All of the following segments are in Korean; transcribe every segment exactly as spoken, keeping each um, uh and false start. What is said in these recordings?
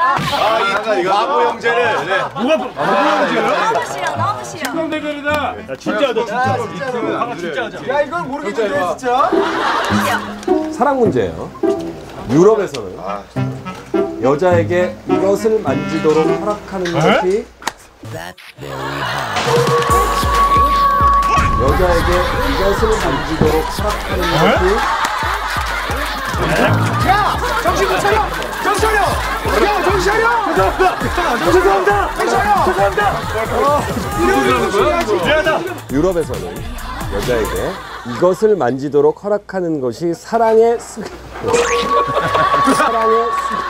아, 이 바보 형제를. 네. 누가 바보 형제예요? 너무 싫어, 너무 싫어. 신동 대결이다. 야, 진짜 하자, 진짜. 진짜, 진짜 하자. 야, 이건 모르겠는데, 진짜. 사랑 문제예요. 유럽에서는 여자에게 이것을 만지도록 허락하는 것이 여자에게 이것을 만지도록 허락하는 것이 야! 정신 못 차려! 정신 차려! 야, 정신 차려! 죄송합니다! 죄송합니다! 정신 차려! 죄송합니다! 이러는 거야? 미안하다. 유럽에서는 여자에게 이것을 만지도록 허락하는 것이 사랑의 스... 사랑의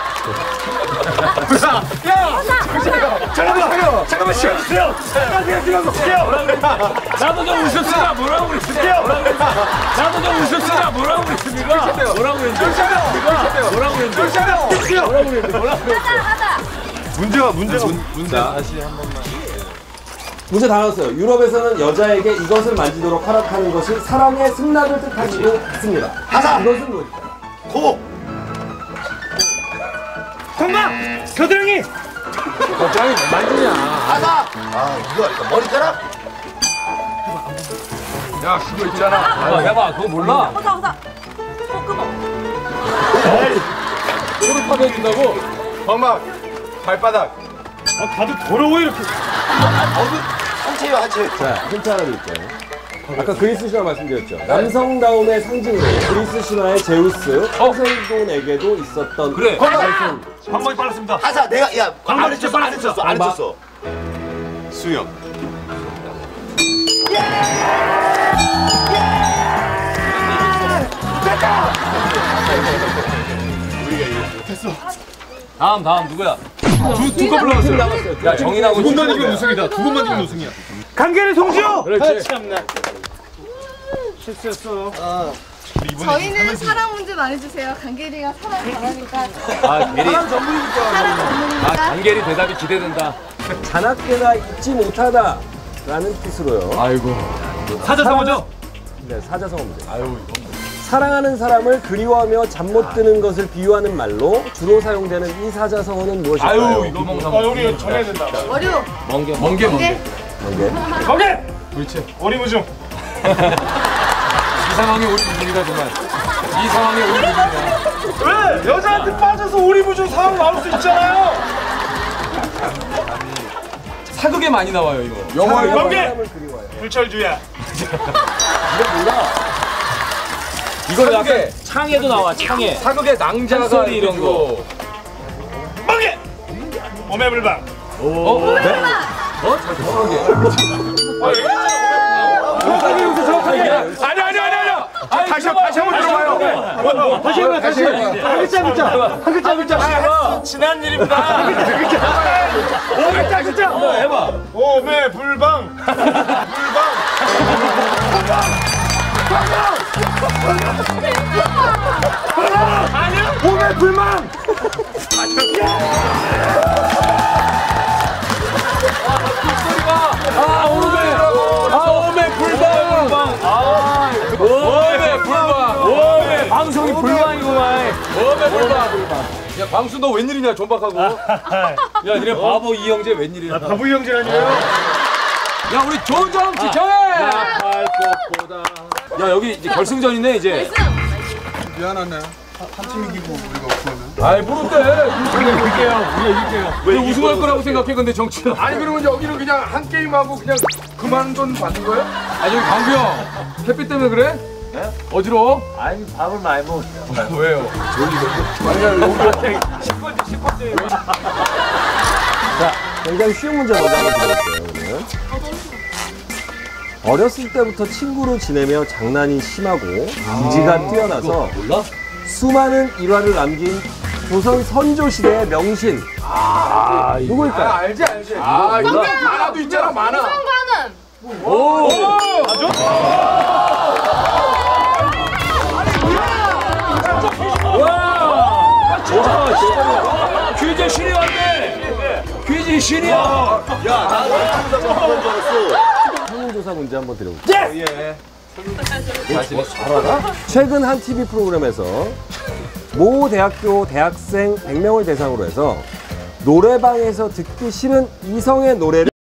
스... 야! 잠깐만! 잠깐만 시간 주세요! 잠깐만 시간 주세요! 나도 좀 웃었으니까 뭐라고 그랬습니까? 나도 좀 웃었으니까 뭐라고 그랬습니까? 뭐라고 그랬는데? 뭐라고 그랬는데? 뭐라고 그랬는데? 뭐라고 그랬는데? 가자, 가자. 문제가 문제가 문제 다시 한 번만. 문제 다 나왔어요. 유럽에서는 여자에게 이것을 만지도록 허락하는 것이 사랑의 승낙을 뜻하기도 했습니다. 하사! 이것은 무엇일까? 고! 정답! 겨드랑이! 걱정이 만지냐? 하사! 아, 이거 아닐까? 머리카락? 야, 그거 있잖아. 아, 해봐. 그거 몰라? 가자, 가자. 콧구멍. 소리 파괴해준다고? 방막, 발바닥. 아, 다들 더러워 이렇게. 한치요, 한치. 자, 힌트 하나 드릴게요. 아까 그리스 신화 말씀드렸죠. 남성다움의 상징으로 그리스 신화의 제우스, 포세이돈에게도 있었던 그래. 발성. 방법이 빨랐습니다. 하사, 내가, 야, 안 안 했었어, 안 했었어, 안 방박. 했었어. 수영. 다음, 다음 누구야? 두번 불러봤어요. 야, 정인하고 두 번만 이기면 우승이다. 두 번만 이기면 우승이야. 강계리 송지효. 그렇지. 참나. 실수했어. 저희는 사랑 문제 많이 주세요. 강계리가 사랑 잘하니까. 아, 게리. 사랑 전문이니까. 아, 강계리 대답이 기대된다. 자나깨나 잊지 못하다라는 뜻으로요. 아이고. 사자성어죠? 네, 사자성어 문제. 아유, 사랑하는 사람을 그리워하며 잠 못 드는 것을 비유하는 말로 주로 사용되는 이 사자성어는 무엇일까요? 아유, 이거 먹나? 아, 우리 정해야 된다. 어류. 멍게, 멍게, 멍게. 멍게. 멍게. 그렇지. 어리무중. 이 상황이 오리무중이다 정말. 이 상황이 오리무중이야. 왜? 여자한테 빠져서 오리무중 상황 나올 수 있잖아요. 사극에 많이 나와요 이거. 영화에 멍게. 사람을 그리워해요. 불철주야. 이거 몰라. 이거 약간 창에도 나와. 창에. 사극의 낭자가 소리 이런 거. 멍게. 오매불방. 오. 네? 어? 잘 정확하게. 정확하게 여기서 정확하게. 아니 아니 아니 아니. 다시 한 번, 다시 한 번 들어봐요. 다시 해봐 다시. 한 글자 글자. 한 글자 글자. 지난 일입니다. 한 글자. 오 글자 글자. 해봐. 오매불방. 불방. 아니야? 오매 불망. 아 오메. 아 오메 불방. 아 오메 불방. 오메 방송이 불방이구만. 오메 불방. 야 광수 너 웬일이냐 존박하고. 야 니네 바보 이형제 웬일이야. 아, 바보 형제 아니에요? 야 우리 조정 지정해. 나팔 꽃보다. 야 여기 이제 결승전이네 이제. 미안하네. 한 팀 이기고 우리가 없으면. 아이 모른대. 우리가 이길게요. 우리가 이길게요. 왜 우승할 거라고 생각해 근데 정치는. 아니 그러면 여기는 그냥 한 게임 하고 그냥 그만 돈 받는 거예요? 아니 여기 광수 형 햇빛 때문에 그래? 네? 어지러워? 아니 밥을 많이 먹었어요. 왜요? 자, 굉장히 쉬운 문제 먼저 한번 드려볼게요, 오늘. 어렸을 때부터 친구로 지내며 장난이 심하고 인지가 뛰어나서 수많은 일화를 남긴 조선 선조시대의 명신. 아, 누구일까요? 아 알지 알지. 아 이거 만화도 있잖아 만화. 성관은. 오! 와! 와, 퀴즈 신이 왔네! 퀴즈 신이야! 야, 나 설문조사 줄 알았어. 설문조사 문제 한번 드려볼게요. 예. 뭐 잘하나? 최근 한 티비 프로그램에서 모 대학교 대학생 백 명을 대상으로 해서 노래방에서 듣기 싫은 이성의 노래를